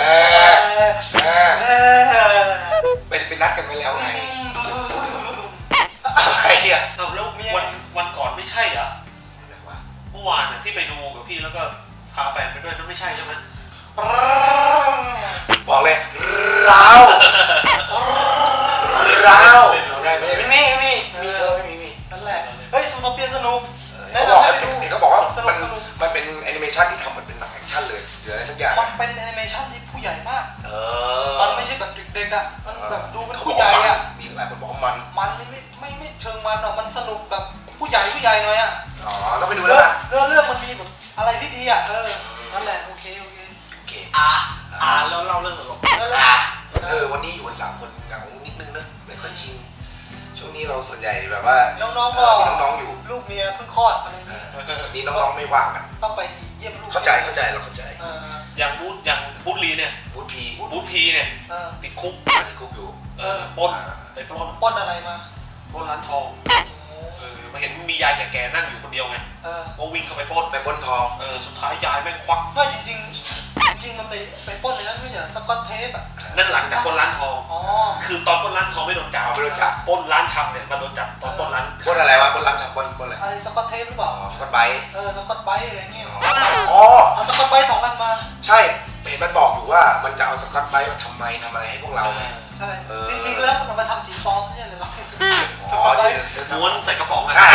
เป็นนัดกันไปแล้วไงอะไรอ่ะแล้ววันก่อนไม่ใช่เหรอเมื่อวานที่ไปดูกับพี่แล้วก็พาแฟนไปด้วยนั่นไม่ใช่ใช่ไหมบอกเลยร้าวไม่เธอไม่มีนั่นแหละเฮ้ยซูโทเปียสนุกเขาบอกว่ามันเป็นแอนิเมชันที่ทำเหมือนเป็นหนังแอคชั่นเลยหรืออะไรทุกอย่างมันเป็นแอนิเมชันที่ผู้ใหญ่มากมันไม่ใช่แบบเด็กๆอ่ะมันแบบดูเป็นผู้ใหญ่อ่ะมีหลายคนบอกว่ามันไม่เชิงมันหรอกมันสนุกแบบผู้ใหญ่หน่อยอ่ะต้องไปดูแล้วเรื่องมันมีแบบอะไรที่ดีอ่ะนั่นแหละโอเคแล้วเล่าเรื่องตลกวันนี้อยู่กัน3 คนเหงานิดนึงนะไม่ค่อยชินช่วงนี้เราส่วนใหญ่แบบว่าน้องๆก็น้องๆอยู่ลูกเมียเพิ่งคลอดอะไรนี้นี่น้องๆไม่ว่างกันต้องไปเยี่ยมลูกเข้าใจเราเข้าใจอย่างบูธลีเนี่ยบูธพีเนี่ยติดคุกอยู่ปล้นอะไรมาปล้นร้านทองมาเห็นมียายแก่ๆนั่งอยู่คนเดียวไงก็วิ่งเข้าไปปล้นทองสุดท้ายยายแม่งควักไม่จริงมันไปปล้นในนั้นไม่ใช่สกอตเทปอ่ะนั่นหลังจากปล้นร้านทองคือตอนปล้นร้านทองไม่โดนจับปล้นร้านชำเนี่ยมาโดนจับตอนปล้นร้านอะไรวะปล้นร้านชำปล้นอะไรสกอตเทปหรือเปล่าสกอตไบต์สกอตไบต์อะไรเงี้ยเอาสกอตไบต์2 อันมาใช่เห็นมันบอกอยู่ว่ามันจะเอาสกอตไบต์มาทำอะไรให้พวกเราใช่จริงๆแล้วมันมาทำจีฟองไม่ใช่เลยหรอกสกอตไบต์ม้วนใส่กระป๋องอ่ะ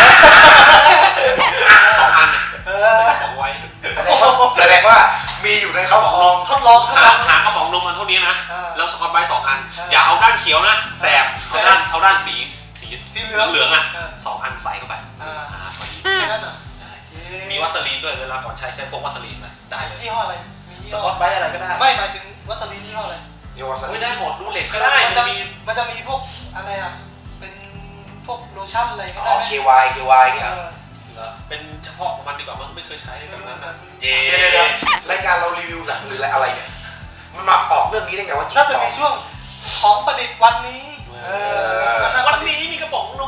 2 อันของไว้แสดงว่ามีอยู่ในครอบครองทดลองหากระป๋องนมมันเท่านี้นะแล้วสกอตไบต์2 อันอย่าเอาด้านเขียวนะแสบเอาด้านสีเหลืองอ่ะ2 อันใส่เข้าไปแค่นั้นเหรอมีวัสลีนด้วยเวลาก่อนใช้พวกวัสลีนนะได้เลยยี่ห้ออะไรสกอตไบต์อะไรก็ได้ไม่หมายถึงวัสลีนยี่ห้ออะไรไม่ได้หมดดูเหล็กก็ได้มันจะมีพวกอะไรอ่ะเป็นพวกโลชั่นอะไรก็ได้ KY เนี่ยเป็นเฉพาะของมันดีกว่ามันไม่เคยใช้แบบนั้นนะเดี๋ยวรายการเรารีวิวหนังหรืออะไรเนี่ยมันมาออกเรื่องนี้ได้ไงว่าน่าจะมีช่วงของประดิษฐ์วันนี้วันนี้มีกระป๋องนมเหลือ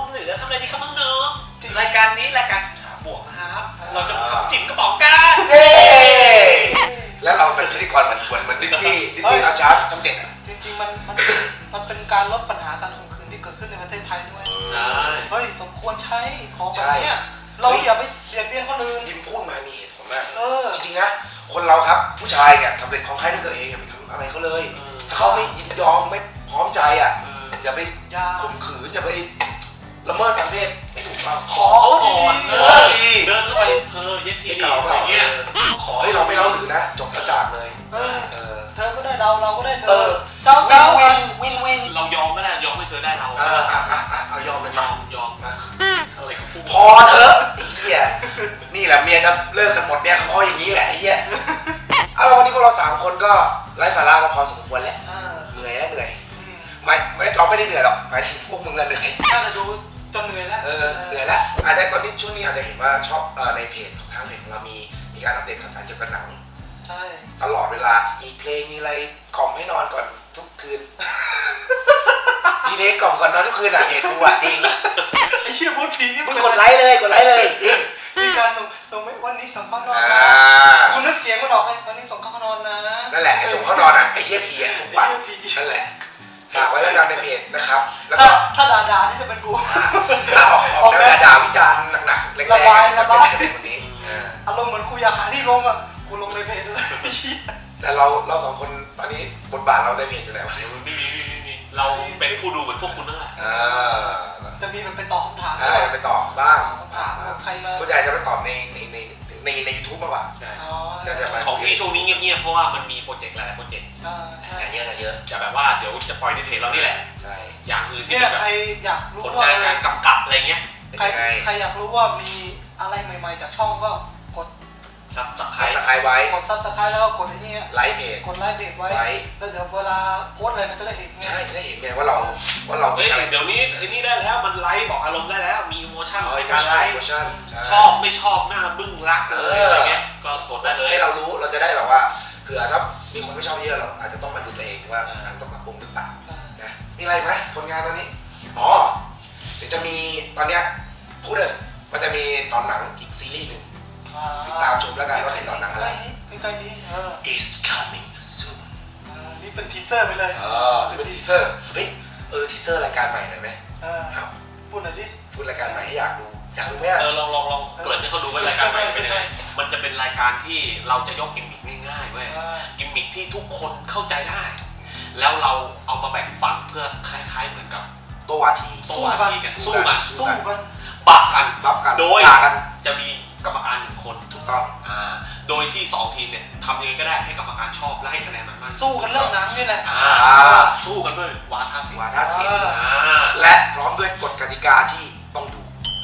อะไรดีครับน้องๆรายการนี้รายการ13 บวกนะครับเราจะมาทำจิ้มกระป๋องกันเย้แล้วเราเป็นพิธีกรเหมือนดิสนีย์อาจารย์ช่อง7อ่ะจริงๆมันเป็นการลดปัญหาการข่มขืนที่เกิดขึ้นในประเทศไทยด้วยเฮ้ยสมควรใช้ของแบบนี้เราอย่าไปเบียดเบียนคนอื่นยิ้มพูดมามีเหตุผลมากจริงๆนะคนเราครับผู้ชายเนี่ยสำเร็จของใครด้วยตัวเองอย่าไปทำอะไรเขาเลยถ้าเขาไม่ยินยอมไม่พร้อมใจอ่ะอย่าไปข่มขืนอย่าไปละเมิดทางเพศไม่ถูกต้องขอก่อนเดินเข้าไปเย็ดทีอะไรเงี้ยขอให้เราไม่เล่าหรือนะจบกระจากเลยเธอก็ได้เราก็ได้เธอเจ้าวินเรายอมก็ได้ยอมให้เธอได้เราเอายอมเลยยอมอะไรกับพอเถอะไอ้เหี้ยนี่แหละเมียจะเลิกกันหมดเนี่ยเพราะอย่างนี้แหละไอ้เหี้ยเอาวันนี้พวกเรา3 คนก็ไร้สาระมาพอสมควรแหละเหนื่อยไม่เราไม่ได้เหนื่อยหรอกหมายถึงพวกมึงเหนื่อยน่าจะดูจนเหนื่อยแล้วเหนื่อยแล้วอาจจะตอนนี้ช่วงนี้อาจจะเห็นว่าชอบในเพจทางเพจของเรามีการอัปเดตข่าวสารเกี่ยวกับหนังใช่ตลอดเวลามีเพลงมีอะไรกล่อมให้นอนก่อนทุกคืนมีเพลงกล่อมก่อนนอนทุกคืนอ่ะเห็นกูอ่ะจริงไอ้เชี่ยพูดผีนี่มึงกดไลค์เลยจริงมีการส่งวันนี้ส่งเข้านอนกูนึกเสียงมันออกเลยวันนี้ส่งเข้านอนนะนั่นแหละไอ้ส่งเข้านอนอ่ะไอ้เหี้ยผีอ่ะทุกวันนั่นแหละฝากไว้แล้วกันในเพจนะครับแล้วก็ถ้าด่านี่จะเป็นกูถ้าออกแนวด่าวิจารณ์หนักๆแรงๆระบายคนนี้อารมณ์เหมือนกูอยากหาที่ลงอ่ะกูลงในเพจด้วยแต่เรา2 คนตอนนี้บทบาทเราในเพจอยู่ไหนวะไม่มีเราเป็นผู้ดูเหมือนพวกคุณนั่นแหละจะมีมันไปตอบคำถามไปตอบบ้างใครมาส่วนใหญ่จะไปตอบใน YouTube มากกว่าของพี่ช่วงนี้เงียบๆเพราะว่ามันมีโปรเจกต์หลายโปรเจกต์งานเยอะจะแบบว่าเดี๋ยวจะปล่อยในเพจเรานี่แหละอย่างอื่นที่แบบใครอยากรู้ผลงานการกำกับอะไรเงี้ยใครอยากรู้ว่ามีอะไรใหม่ๆจากช่องก็กดซับสไครต์ไว้กดซับสไครต์แล้วก็กดไอ้นี่ไลค์เพจกดไลค์เพจไว้แล้วเดี๋ยวเวลาโพสอะไรมันจะได้เห็นใช่จะได้เห็นไงว่าเราอะไรเดี๋ยวนี้ไอ้นี่ได้แล้วมันไลค์บอกอารมณ์ได้แล้วมีโมชั่นในการไลค์ชอบไม่ชอบหน้าบึ้งรักอะไรเงี้ยก็กดได้เลยให้เรารู้เราจะได้แบบว่าเผื่อถ้ามีคนไม่ชอบเยอะเราอาจจะต้องมาดูตัวเองว่าต้องปรับปรุงหรือเปล่านะมีอะไรไหมผลงานตอนนี้เดี๋ยวจะมีตอนเนี้ยพูดเลยมันจะมีตอนหนังอีกซีรีส์หนึ่งติดตามชมแล้วกันว่าเป็นตอนหนังอะไรใกล้ๆนี้ is coming soon นี่เป็นทีเซอร์ไปเลยนี่เป็นทีเซอร์เฮ้ยทีเซอร์รายการใหม่หน่อยไหมพูดหน่อยดิพูดรายการใหม่ให้อยากดูไหมลองเปิดให้เขาดูว่ารายการใหม่เป็นยังไงมันจะเป็นรายการที่เราจะยกกิมมิคง่ายๆเว้ยกิมมิคที่ทุกคนเข้าใจได้แล้วเราเอามาแบ่งฝั่งเพื่อคล้ายๆเหมือนกับตัววาทีกันสู้กันบักกันโดยจะมีกรรมการ1 คนถูกต้องโดยที่2 ทีมเนี่ยทำยังไงก็ได้ให้กรรมการชอบและให้คะแนนมันสู้กันเรื่องนั้นนี่แหละสู้กันด้วยวาทศิลป์และพร้อมด้วยกฎกติกาที่ต้องดู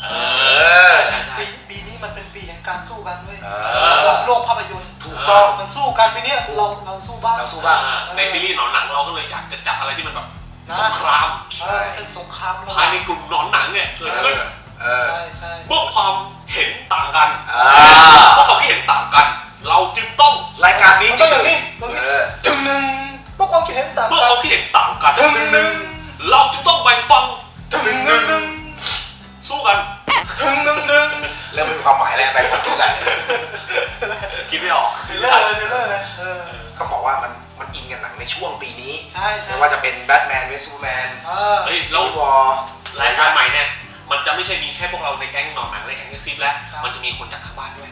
ปีนี้มันเป็นปีแห่งการสู้กันด้วยโลกภาพยนตร์ถูกต้องมันสู้กันปีนี้เราสู้บ้างในซีรีส์หนอนหนังเราก็เลยอยากจะจับอะไรที่มันแบบสงครามเป็นสงครามภายในกลุ่มหนอนหนังเนี่ยเกิดขึ้นเมื่อความเห็นต่างกันเราจึงต้องรายการนี้จะอย่างนี้ถึงหนึ่งเมื่อความคิดเห็นต่างกันถึงหนึ่งเราจึงต้องแบ่งฟังถึงหนึ่งสู้กันถึงหนึ่งเริ่มมีความหมายแล้วแบ่งฟังสู้กันคิดไม่ออกเลิกเลยต้องบอกว่ามันอินกันหนังในช่วงปีนี้ใช่ไม่ว่าจะเป็นแบทแมนเวสซูแมนซีวอร์รายการใหม่เนี่ยมันจะไม่ใช่มีแค่พวกเราในแก๊งหนอนหนังในแก๊งซิปแล้วมันจะมีคนจากทางบ้านด้วย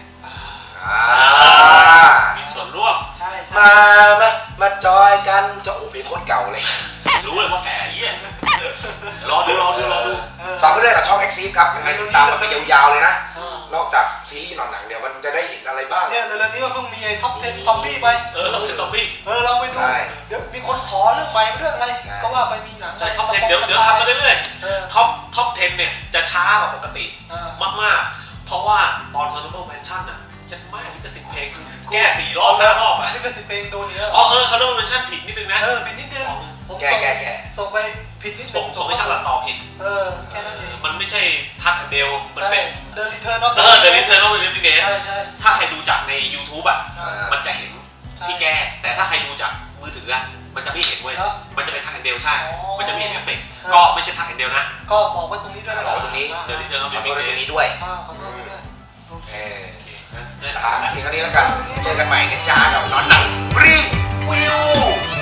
มีส่วนร่วมใช่มาจอยกันจะโอ้เป็นคนเก่าเลยรู้เลยว่าแก่เยี่ยรอดูฝากไว้ด้วยกับช่อง X ครับยังไงติดตามมันไปยาวๆเลยนะนอกจากซีรีส์หนอนหนังเดี๋ยวมันจะได้เห็นอะไรบ้างเนี่ยเรื่องนี้มันเพิ่งมีไอ้ท็อป10ซอมบี้ไปท็อป10ซอมบี้เราไปดูเดี๋ยวมีคนขอเรื่องใหม่เรื่องอะไรก็ว่าไปมีหนังท็อป10เดี๋ยวทำมาเรื่อยๆท็อป10เนี่ยจะช้ากว่าปกติมากๆเพราะว่าตอน Honorable Mention น่ะจะไม่ลิขสิทธิ์เพลงแก้4 รอบ5 รอบลิขสิทธิ์เพลงโดนเยอะ Honorable Mention ผิดนิดนึงนะผิดนิดนึงแก้ส่งไปผิดนิดนึงส่งไม่ช่างตัดต่อผิดแค่นั้นเองมันไม่ใช่ทักเดลมันเป็นเดลิเทอร์นอตเดลิเทอร์นอตเป็นเดลถ้าใครดูจากใน YouTube อ่ะมันจะเห็นที่แก้แต่ถ้าใครดูจากมือถืออ่ะมันจะไม่เห็นเว้ยครับมันจะเป็นทักแอนเดลใช่อ๋อมันจะไม่เห็นเอฟเฟกต์ครับก็ไม่ใช่ทักแอนเดลนะก็บอกไว้ตรงนี้ด้วยนะบอกไว้ตรงนี้เดี๋ยวนี้เธอต้องขอมีโทษเมในนตรงนี้ด้วยขอโทษด้วยโอเคทีนี้แล้วกันเจอกันใหม่นะจ๊ะกับนอนหนังรีวิว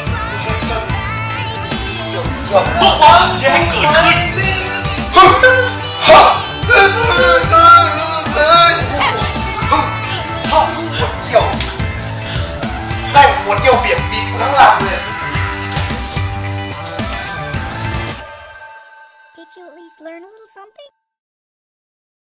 พวกว่าแย่งเกิดขึ้น